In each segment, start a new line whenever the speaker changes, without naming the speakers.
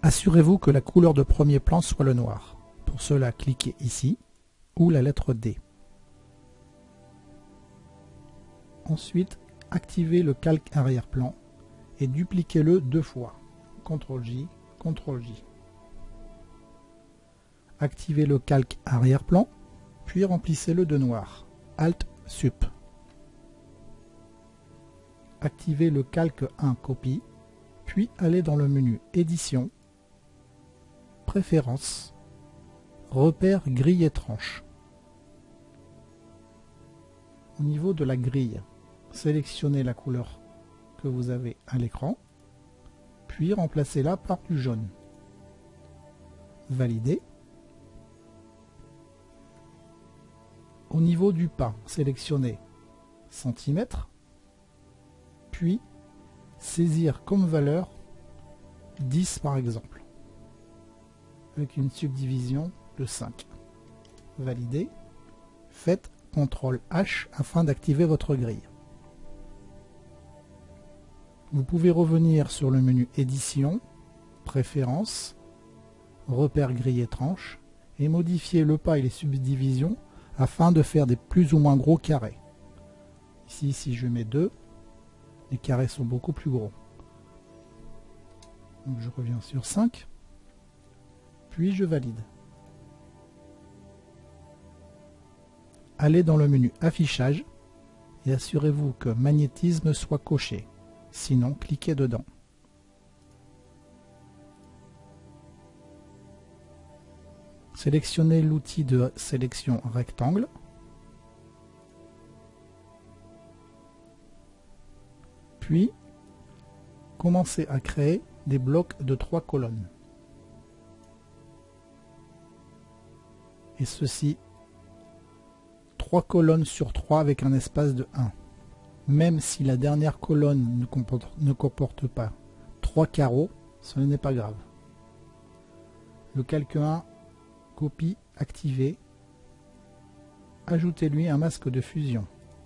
Assurez-vous que la couleur de premier plan soit le noir. Pour cela, cliquez ici ou la lettre D. Ensuite, activez le calque arrière-plan et dupliquez-le 2 fois. CTRL-J, CTRL-J. Activez le calque arrière-plan, puis remplissez-le de noir. Alt-Sup. Activez le calque 1 copie, puis allez dans le menu Édition, Préférences, Repères grille et tranche. Au niveau de la grille, sélectionnez la couleur que vous avez à l'écran, puis remplacez-la par du jaune. Validez. Au niveau du pas, sélectionnez centimètres, puis saisir comme valeur 10 par exemple, avec une subdivision de 5. Validez. Faites CTRL H afin d'activer votre grille. Vous pouvez revenir sur le menu Édition, Préférences, Repères grille et tranche et modifier le pas et les subdivisions afin de faire des plus ou moins gros carrés. Ici, si je mets 2, les carrés sont beaucoup plus gros. Donc je reviens sur 5, puis je valide. Allez dans le menu Affichage et assurez-vous que Magnétisme soit coché. Sinon, cliquez dedans. Sélectionnez l'outil de sélection rectangle. Puis, commencez à créer des blocs de 3 colonnes. Et ceci, 3 colonnes sur 3 avec un espace de 1. Même si la dernière colonne ne comporte pas 3 carreaux, ce n'est pas grave. Le calque 1, copie, activé. Ajoutez-lui un masque de fusion.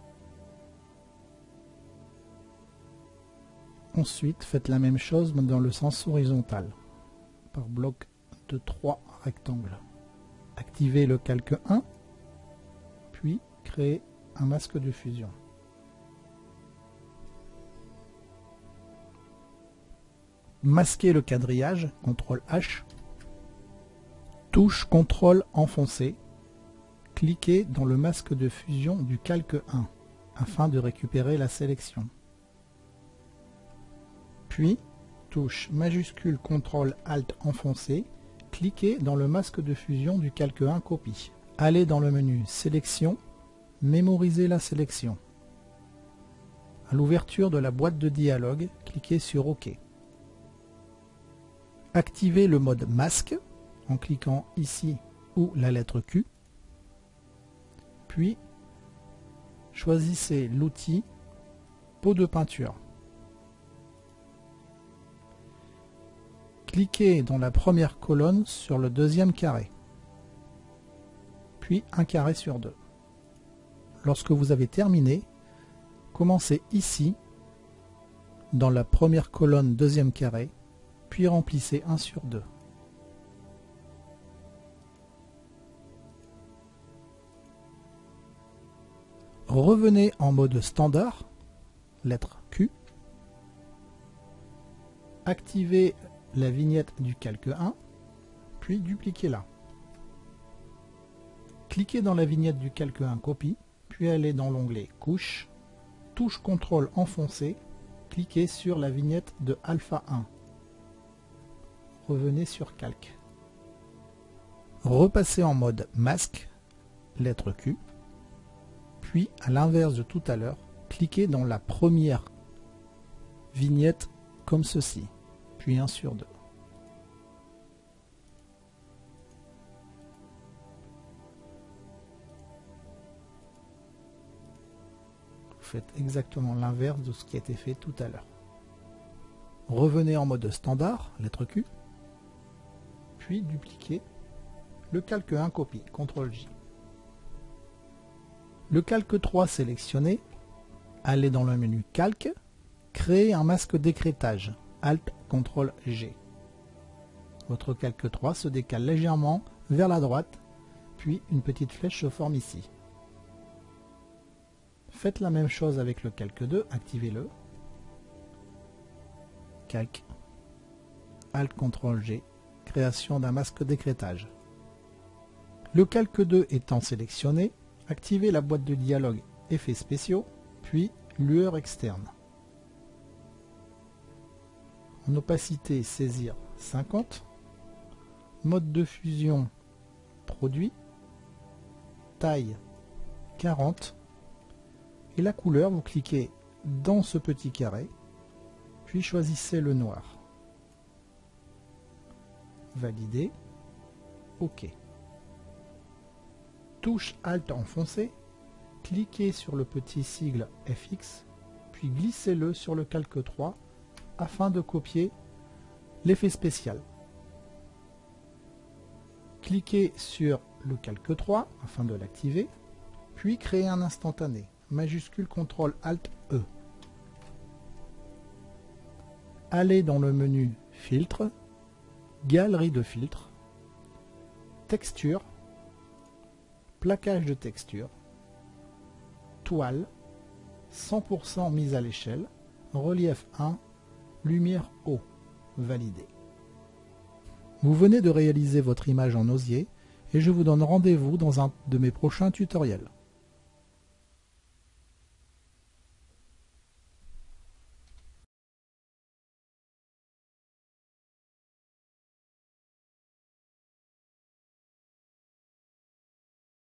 Ensuite, faites la même chose dans le sens horizontal, par bloc de 3 rectangles. Activez le calque 1, puis créez un masque de fusion. Masquez le quadrillage, CTRL H. Touche CTRL enfoncé. Cliquez dans le masque de fusion du calque 1 afin de récupérer la sélection. Puis, touche majuscule CTRL Alt enfoncé. Cliquez dans le masque de fusion du calque 1 copie. Allez dans le menu Sélection, mémorisez la sélection. À l'ouverture de la boîte de dialogue, cliquez sur OK. Activez le mode masque en cliquant ici ou la lettre Q. Puis, choisissez l'outil pot de peinture. Cliquez dans la première colonne sur le deuxième carré, puis un carré sur 2. Lorsque vous avez terminé, commencez ici, dans la première colonne deuxième carré, puis remplissez 1 sur 2. Revenez en mode standard, lettre Q. Activez la vignette du calque 1, puis dupliquez-la. Cliquez dans la vignette du calque 1 copie, puis allez dans l'onglet Couche, touche CTRL enfoncé, cliquez sur la vignette de Alpha 1. Revenez sur Calque. Repassez en mode Masque, lettre Q, puis à l'inverse de tout à l'heure, cliquez dans la première vignette comme ceci, puis 1 sur 2. Vous faites exactement l'inverse de ce qui a été fait tout à l'heure. Revenez en mode standard, lettre Q, puis dupliquez le calque 1 copie, CTRL J. Le calque 3 sélectionné, allez dans le menu Calque, créez un masque d'écrêtage, Alt CTRL G. Votre calque 3 se décale légèrement vers la droite, puis une petite flèche se forme ici. Faites la même chose avec le calque 2, activez-le. Calque, Alt CTRL G, création d'un masque d'écrêtage. Le calque 2 étant sélectionné, activez la boîte de dialogue Effets spéciaux, puis lueur externe. En opacité, saisir 50. Mode de fusion, produit. Taille, 40. Et la couleur, vous cliquez dans ce petit carré, puis choisissez le noir. Valider. OK. Touche Alt enfoncé, cliquez sur le petit sigle FX, puis glissez-le sur le calque 3 afin de copier l'effet spécial. Cliquez sur le calque 3 afin de l'activer, puis créez un instantané, majuscule CTRL ALT E. Allez dans le menu Filtre, Galerie de filtres, Texture, Plaquage de texture, Toile, 100% mise à l'échelle, Relief 1, Lumière haut, validé. Vous venez de réaliser votre image en osier et je vous donne rendez-vous dans un de mes prochains tutoriels.